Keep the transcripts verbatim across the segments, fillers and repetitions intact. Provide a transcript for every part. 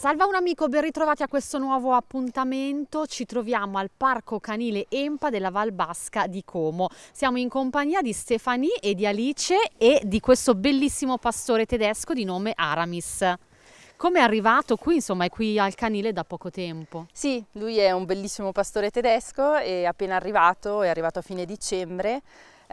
Salve un amico, ben ritrovati a questo nuovo appuntamento. Ci troviamo al Parco Canile EMPA della Val Basca di Como. Siamo in compagnia di Stefanie e di Alice e di questo bellissimo pastore tedesco di nome Aramis. Come è arrivato qui? Insomma, è qui al canile da poco tempo. Sì, lui è un bellissimo pastore tedesco, è appena arrivato, è arrivato a fine dicembre.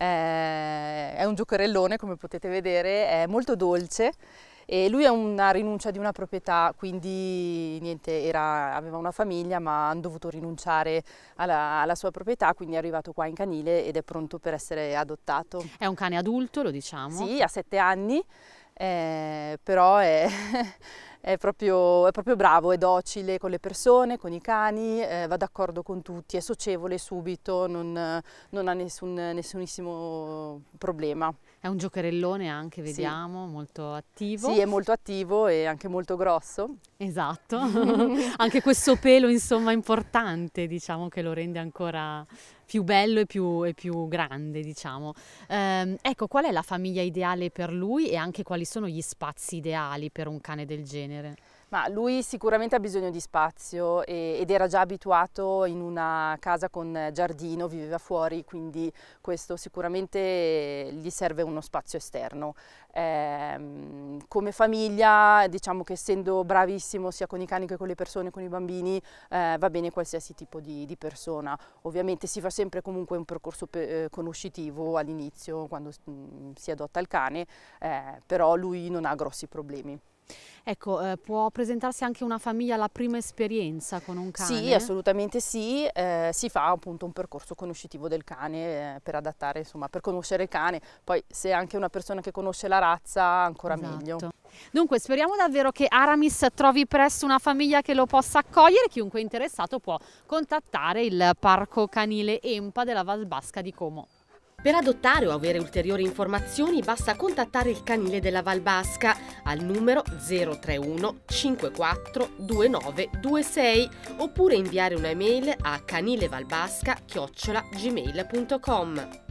Eh, è un giocherellone, come potete vedere, è molto dolce. E lui è una rinuncia di una proprietà, quindi niente, era, aveva una famiglia ma hanno dovuto rinunciare alla, alla sua proprietà, quindi è arrivato qua in canile ed è pronto per essere adottato. È un cane adulto, lo diciamo? Sì, ha sette anni, eh, però è, è, proprio, è proprio bravo, è docile con le persone, con i cani, eh, va d'accordo con tutti, è socievole subito, non, non ha nessun, nessunissimo problema. È un giocherellone anche, vediamo, sì. Molto attivo. Sì, è molto attivo e anche molto grosso. Esatto, anche questo pelo insomma importante, diciamo, che lo rende ancora più bello e più, e più grande, diciamo. Ehm, ecco, qual è la famiglia ideale per lui e anche quali sono gli spazi ideali per un cane del genere? Ma lui sicuramente ha bisogno di spazio e, ed era già abituato in una casa con giardino, viveva fuori, quindi questo sicuramente gli serve uno spazio esterno. Eh, come famiglia, diciamo che essendo bravissimo sia con i cani che con le persone, con i bambini, eh, va bene qualsiasi tipo di, di persona. Ovviamente si fa sempre comunque un percorso pe- eh, conoscitivo all'inizio quando mh, si adotta il cane, eh, però lui non ha grossi problemi. Ecco, eh, può presentarsi anche una famiglia alla prima esperienza con un cane? Sì, assolutamente sì, eh, si fa appunto un percorso conoscitivo del cane eh, per adattare, insomma, per conoscere il cane, poi se è anche una persona che conosce la razza ancora esatto. meglio. Dunque speriamo davvero che Aramis trovi presto una famiglia che lo possa accogliere. Chiunque è interessato può contattare il Parco Canile EMPA della Val Basca di Como. Per adottare o avere ulteriori informazioni basta contattare il canile della Val Basca al numero zero tre uno cinque quattro due nove due sei oppure inviare una email a canilevalbasca chiocciola gmail punto com.